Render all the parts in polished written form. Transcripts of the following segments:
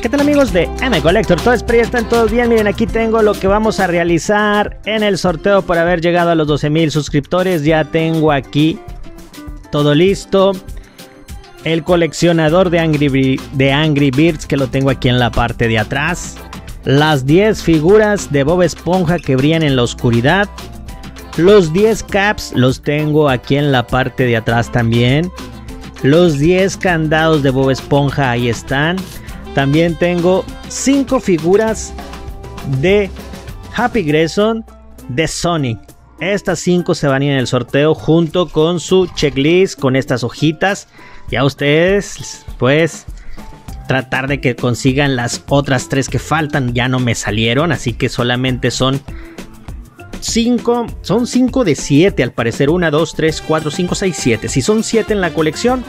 ¿Qué tal amigos de M-Collector? Todo espero ya están todos bien. Miren, aquí tengo lo que vamos a realizar en el sorteo por haber llegado a los 12,000 suscriptores. Ya tengo aquí todo listo. El coleccionador de Angry Birds, que lo tengo aquí en la parte de atrás. Las 10 figuras de Bob Esponja que brillan en la oscuridad. Los 10 caps los tengo aquí en la parte de atrás también. Los 10 candados de Bob Esponja, ahí están. También tengo 5 figuras de Happy Grayson de Sonic. Estas 5 se van a ir en el sorteo junto con su checklist, con estas hojitas. Ya ustedes, pues, tratar de que consigan las otras 3 que faltan. Ya no me salieron, así que solamente son 5. Son 5 de 7 al parecer. 1, 2, 3, 4, 5, 6, 7. Si son 7 en la colección,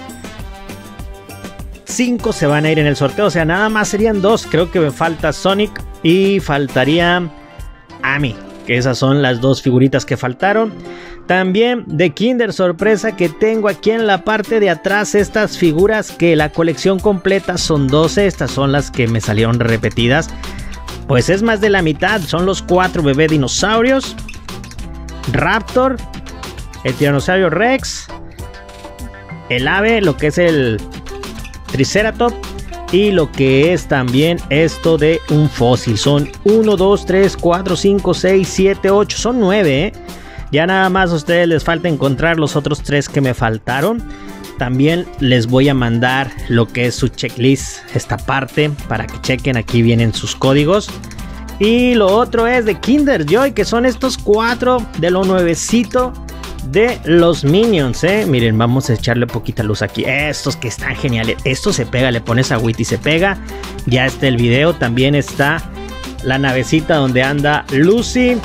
5 se van a ir en el sorteo, o sea, nada más serían 2. Creo que me falta Sonic y faltaría Amy, que esas son las 2 figuritas que faltaron. También de Kinder Sorpresa, que tengo aquí en la parte de atrás estas figuras que la colección completa son 12. Estas son las que me salieron repetidas. Pues es más de la mitad, son los 4 bebé dinosaurios. Raptor, el tiranosaurio Rex, el ave, lo que es el Triceratops, y lo que es también esto de un fósil. Son 1, 2, 3, 4, 5, 6, 7, 8. Son 9, ¿eh? Ya nada más a ustedes les falta encontrar los otros 3 que me faltaron. También les voy a mandar lo que es su checklist, esta parte, para que chequen. Aquí vienen sus códigos. Y lo otro es de Kinder Joy, que son estos 4 de lo nuevecito de los Minions, miren, vamos a echarle poquita luz aquí. Estos que están geniales. Esto se pega, le pones agüita y se pega. Ya está el video. También está la navecita donde anda Lucy.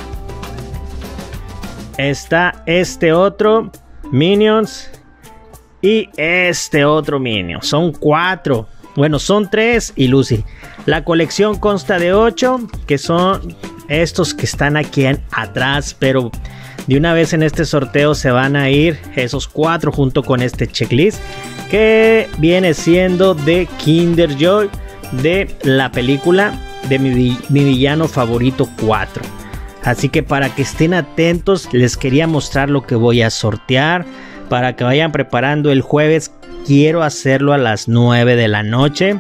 Está este otro Minions y este otro Minion. Son 4. Bueno, son 3 y Lucy. La colección consta de 8, que son estos que están aquí atrás, pero de una vez en este sorteo se van a ir esos 4 junto con este checklist, que viene siendo de Kinder Joy, de la película de mi villano favorito 4. Así que para que estén atentos, les quería mostrar lo que voy a sortear, para que vayan preparando el jueves. Quiero hacerlo a las 9 de la noche.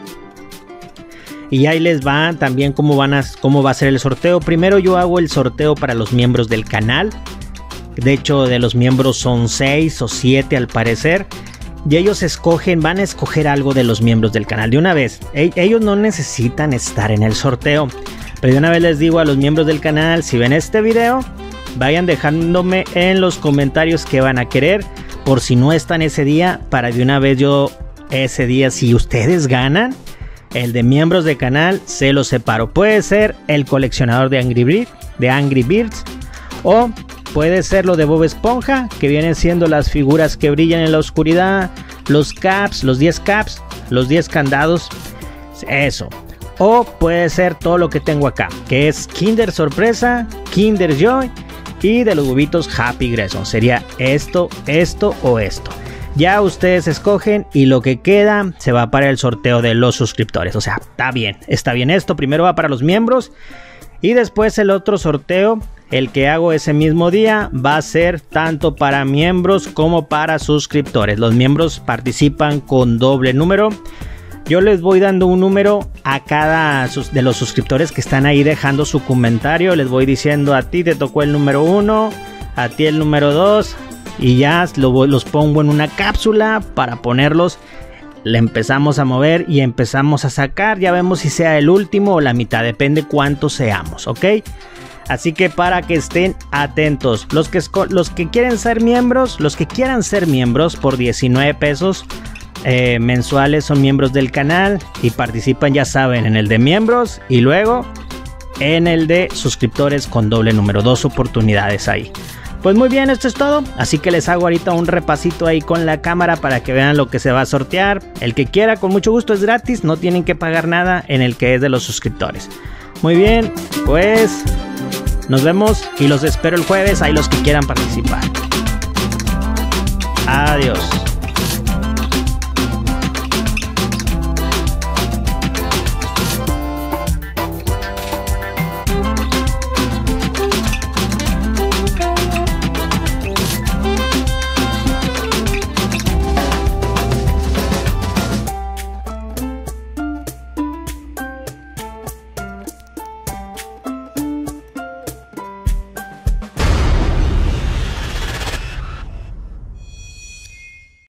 Y ahí les va también cómo va a ser el sorteo. Primero yo hago el sorteo para los miembros del canal. De hecho, de los miembros son 6 o 7 al parecer. Y ellos van a escoger algo de los miembros del canal de una vez. Ellos no necesitan estar en el sorteo. Pero de una vez les digo a los miembros del canal, si ven este video, vayan dejándome en los comentarios qué van a querer. Por si no están ese día, para de una vez yo ese día, si ustedes ganan, el de miembros del canal se los separo. Puede ser el coleccionador de Angry Birds, o puede ser lo de Bob Esponja, que vienen siendo las figuras que brillan en la oscuridad, los caps, los 10 caps, los 10 candados, eso. O puede ser todo lo que tengo acá, que es Kinder Sorpresa, Kinder Joy y de los huevitos Happy Grayson. Sería esto, esto o esto. Ya ustedes escogen y lo que queda se va para el sorteo de los suscriptores. O sea, está bien esto. Primero va para los miembros y después el otro sorteo, el que hago ese mismo día, va a ser tanto para miembros como para suscriptores. Los miembros participan con doble número. Yo les voy dando un número a cada de los suscriptores que están ahí dejando su comentario. Les voy diciendo: a ti te tocó el número 1, a ti el número 2. Y ya los pongo en una cápsula para ponerlos. Le empezamos a mover y empezamos a sacar. Ya vemos si sea el último o la mitad. Depende cuántos seamos, ¿ok? Así que para que estén atentos. Los que quieren ser miembros, los que quieran ser miembros por 19 pesos mensuales son miembros del canal y participan, ya saben, en el de miembros y luego en el de suscriptores con doble número. 2 oportunidades ahí. Pues muy bien, esto es todo. Así que les hago ahorita un repasito ahí con la cámara para que vean lo que se va a sortear. El que quiera, con mucho gusto, es gratis. No tienen que pagar nada en el que es de los suscriptores. Muy bien, pues nos vemos y los espero el jueves. Ahí los que quieran participar. Adiós.